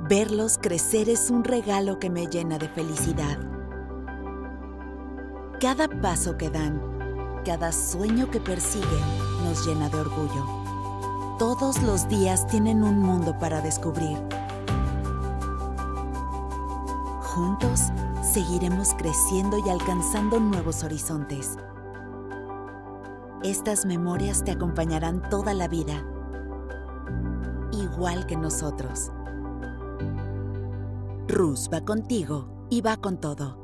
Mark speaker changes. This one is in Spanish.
Speaker 1: Verlos crecer es un regalo que me llena de felicidad. Cada paso que dan, cada sueño que persiguen, nos llena de orgullo. Todos los días tienen un mundo para descubrir. Juntos, seguiremos creciendo y alcanzando nuevos horizontes. Estas memorias te acompañarán toda la vida, igual que nosotros. Rus va contigo y va con todo.